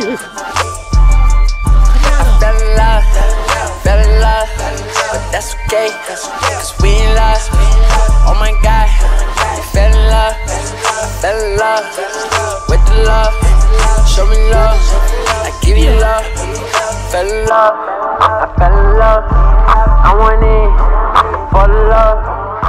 fell in love, but that's okay, cause we in love. Oh my God, I fell in love with the love. Show me love, I give you love. Fell in love, I fell in love. I went in for the love.